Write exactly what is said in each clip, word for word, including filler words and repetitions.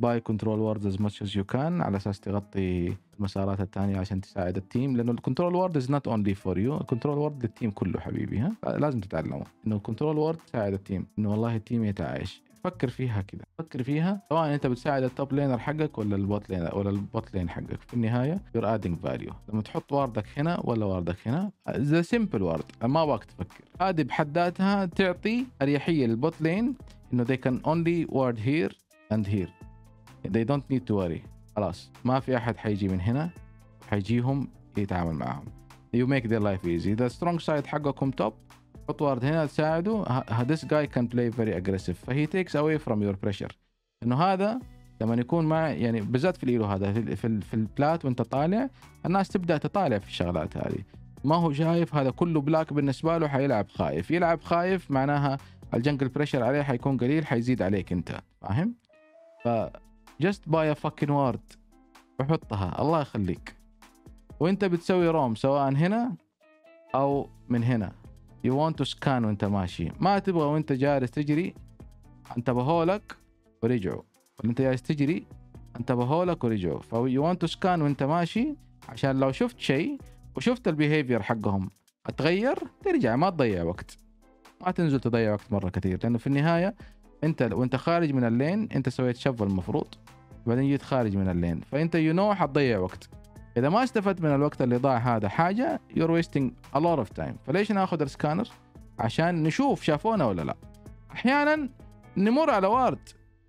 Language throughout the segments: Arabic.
باي كنترول وورد از ماتش از يو كان على اساس تغطي المسارات الثانيه عشان تساعد التيم، لانه الكنترول وورد از نوت اونلي فور يو، الكنترول وورد للتيم كله حبيبي. ها لازم تتعلمه انه الكنترول وورد تساعد التيم، انه والله التيم يتعايش. فكر فيها كذا، فكر فيها سواء انت بتساعد التوب لينر حقك ولا البوت لينر ولا البوت لين حقك، في النهايه you're adding value. لما تحط واردك هنا ولا واردك هنا، ذا سمبل وارد ما باك تفكر، هذه بحد ذاتها تعطي اريحيه للبوت لين انه they can only ward here and here, they don't need to worry. خلاص ما في احد حيجي من هنا حيجيهم يتعامل معهم. you make their life easy. the strong side حقكم توب، حط وارد هنا تساعده. this guy can play very aggressive فهي takes away from your pressure. انه هذا لما يكون مع يعني بالذات في الايلو هذا في في, في البلات وانت طالع، الناس تبدا تطالع في الشغلات هذه، ما هو شايف هذا كله بلاك بالنسبه له، حيلعب خايف. يلعب خايف معناها الجنجل بريشر عليه حيكون قليل، حيزيد عليك انت، فاهم؟ ف just buy a fucking ward وحطها الله يخليك. وانت بتسوي روم سواء هنا او من هنا، you want to scan وانت ماشي، ما تبغى وانت جالس تجري انتبهوا لك ورجعوا، ولا انت جالس تجري انتبهوا لك ورجعوا. ف you want to scan وانت ماشي عشان لو شفت شيء وشفت البيهيفير حقهم اتغير ترجع، ما تضيع وقت، ما تنزل تضيع وقت مره كثير، لانه في النهايه انت وانت خارج من اللين انت سويت شفل المفروض، بعدين جيت خارج من اللين، فانت يو نو حتضيع وقت. اذا ما استفدت من الوقت اللي ضاع هذا حاجه you're wasting a lot of time. فليش ناخذ السكانر؟ عشان نشوف شافونا ولا لا. احيانا نمر على وارد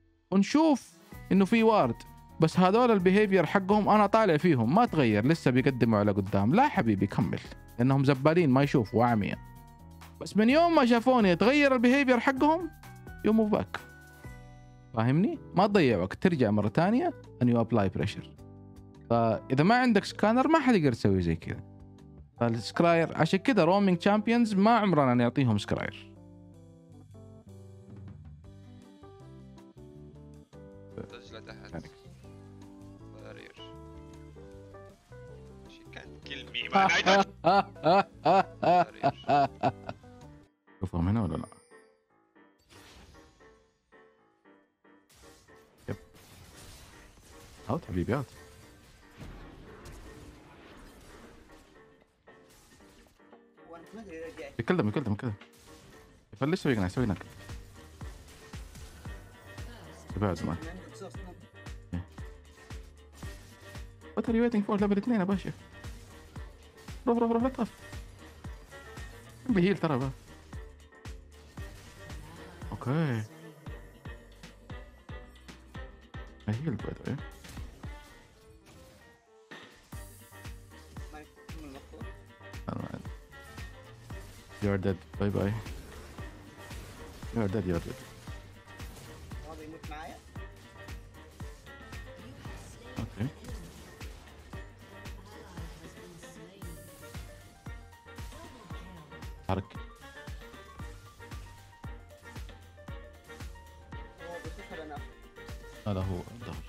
ونشوف انه في وارد، بس هذول البيهيفير حقهم انا طالع فيهم ما تغير، لسه بيقدموا على قدام. لا حبيبي كمل، لانهم زبالين ما يشوفوا عامية. بس من يوم ما شافوني يتغير البيهيفير حقهم يو موف باك، فاهمني؟ ما تضيع وقت، ترجع مرة ثانية and you apply pressure. فإذا ما عندك سكانر ما حد يقدر يسوي زي كذا. فالسكراير عشان كذا رومينج تشامبيونز ما عمرنا نعطيهم سكراير. تسجل تحت بارير شي كان كلمي ما نعيدها. شوفهم هنا ولا لا؟ يب اوت حبيبي اوت. يكلم يكلم يكلم فليش سوي هنا سوي هناك بعد زمان. What are you waiting for؟ ليفل اثنين يا باشا، روح روح روح لا تخاف، بهيل ترى بقى. اوكي هيل باي ذا You're dead. Bye bye. You're dead. You're dead. راضي يموت معايا؟ Okay. حرك. هو بيخسر انا. هذا هو الظهر.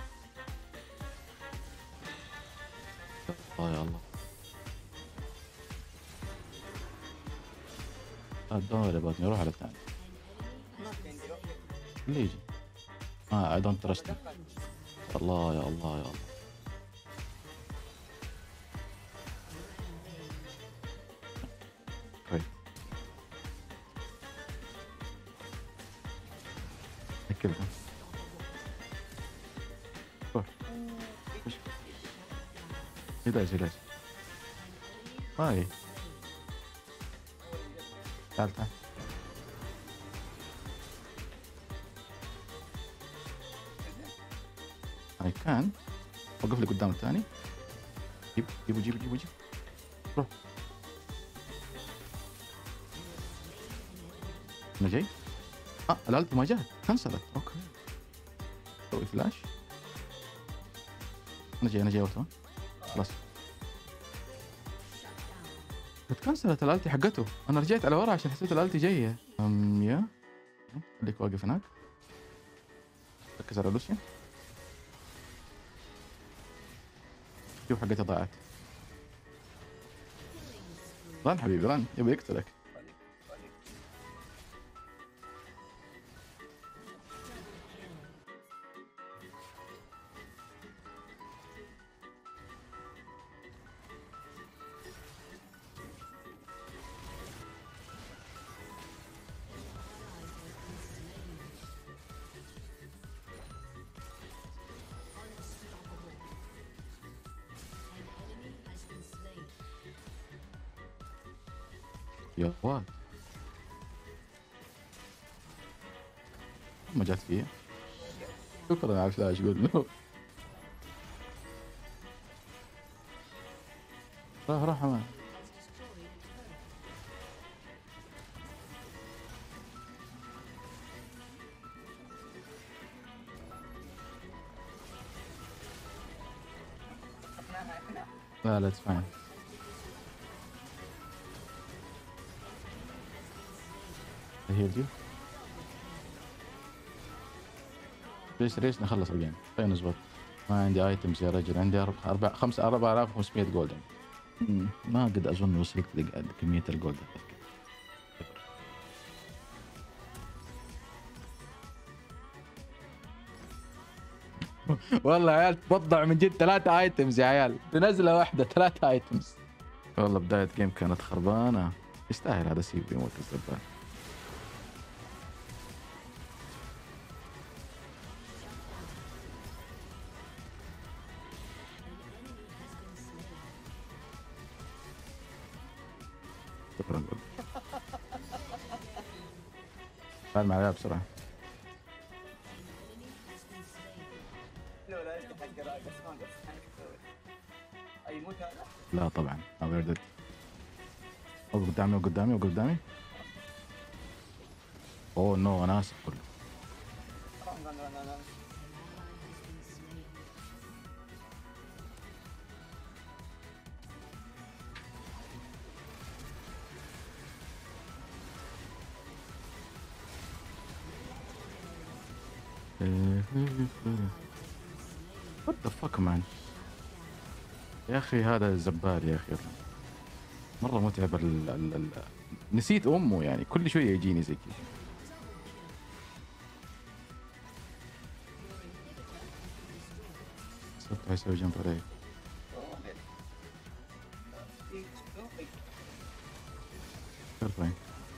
الله يا الله. الظهر يبغى نروح على الثاني. اللي يجي. ما I don't trust him. الله يا الله يا الله. طيب. كذا. روح. يدايس يدايس. هاي. تعال تعال. I can. وقف لي قدام الثاني. جيب جيبه جيبه جيبه جيب. روح. أنا جاي. آه الألت ما جات. كنسلت. أوكي. سوي فلاش. أنا جاي أنا جاي أوتو. خلاص. اتكنسلت الالتي حقته. انا رجعت على ورا عشان حسيت الالتي جايه. ام يا خليك واقف هناك، ركز على لوسيا. شوف حقتها ضاعت. ران حبيبي ران، يبي يقتلك. يا واد ما جات فيه. شكرا على الفلاش قول له. راح راح ما احنا احنا لا لا تسمعني. هي دي ليش ليش نخلص الجيم. خلينا نزبط. ما عندي ايتمز يا رجل. عندي اربع اربع خمسة أربعة آلاف وخمسمية جولدن. ما قد اظن وصلت لكمية الجولدن. والله يا عيال تبضع من جد. ثلاثة ايتمز يا عيال بنزلة واحدة ثلاثة ايتمز. والله بداية جيم كانت خربانة. يستاهل هذا سيف يموت الزبال. شكرا. تعال معايا بسرعة. لو لا يفتح القراءة بس ما قص عنك تسوي اي موت هذا. لا طبعا ما بردت. وقف قدامي وقف قدامي وقف قدامي. اوه نو انا اسف كله. لا لا لا لا What the fuck man. يا اخي هذا زبال يا اخي مرة متعب. ال ال ال نسيت امه يعني كل شوية يجيني زي كذا. صرت يسوي جنب علي. شرفين.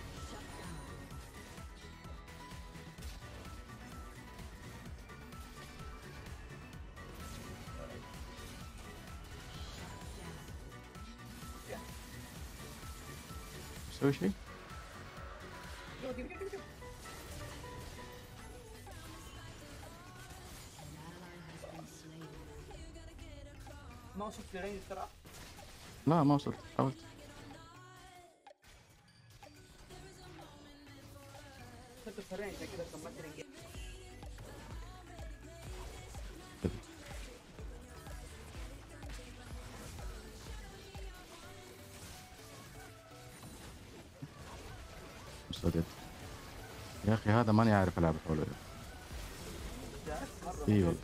سوي شيء؟ ما وصلت لرينج ترى. لا ما وصلت حاولت. كنت في رينج كذا كملت رينج. مستعد. يا اخي هذا ماني عارف العب حوله. ايوه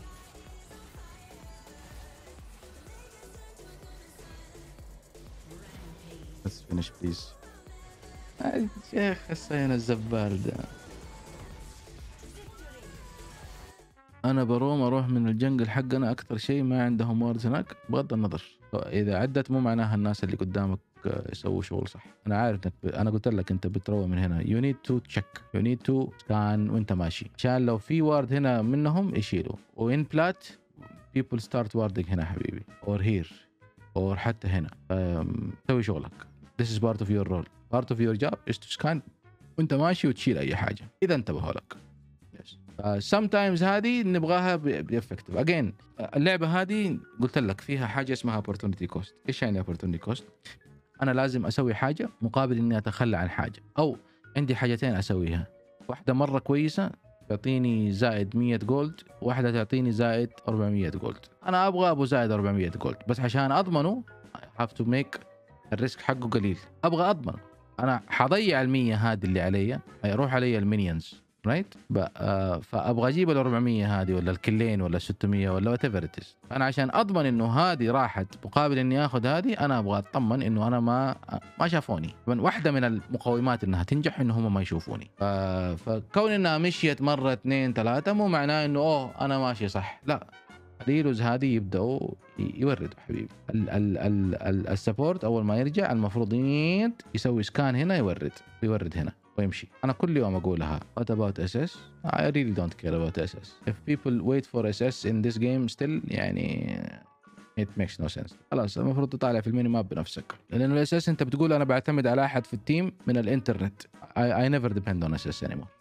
بس فينش بليز. يا شيخ حسين الزبال ده. انا بروم اروح من الجنجل حقنا اكثر شيء ما عندهم واردز هناك بغض النظر اذا عدت مو معناها الناس اللي قدامك يسووا شغل صح. انا عارف انك ب... انا قلت لك انت بتروى من هنا. يو نيد تو تشيك يو نيد تو سكان وانت ماشي عشان لو في وارد هنا منهم يشيلوا. وان بلات people start warding هنا حبيبي or here or حتى هنا. سوي شغلك. this is part of your role. part of your job is to scan وانت ماشي وتشيل اي حاجه اذا انتبهوا لك. yes. uh, sometimes هذه نبغاها بإفكتيف. again اللعبه هذه قلت لك فيها حاجه اسمها opportunity cost. ايش يعني opportunity cost؟ انا لازم اسوي حاجه مقابل اني اتخلى عن حاجه او عندي حاجتين اسويها. واحده مره كويسه تعطيني زائد مية جولد واحده تعطيني زائد أربعمية جولد. انا ابغى ابو زائد أربعمية جولد بس عشان اضمنه I have to make الريسك حقه قليل. ابغى اضمن انا حضيع المية هذه اللي علي هيروح علي المينيونز رايت. فابغى اجيب ال أربعمية هذه ولا الكلين ولا ستمية ولا وات ايفر. انا عشان اضمن انه هذه راحت مقابل اني اخذ هذه انا ابغى اطمن انه انا ما ما شافوني. من واحده من المقومات انها تنجح انه هم ما يشوفوني. فكون انها مشيت مره اثنين ثلاثه مو معناه انه اوه انا ماشي صح. لا الهيروز هذه يبداوا يوردوا حبيبي. السبورت اول ما يرجع المفروض يسوي سكان هنا يورد يورد هنا ويمشي. أنا كل يوم أقولها. What about إس إس? I really don't care about إس إس. If people wait for إس إس in this game still يعني it makes no sense. خلاص المفروض تطالع في الميني ماب بنفسك، لانه الاساس انت بتقول انا بعتمد على احد في التيم من الانترنت. I, I never depend on اساس anymore.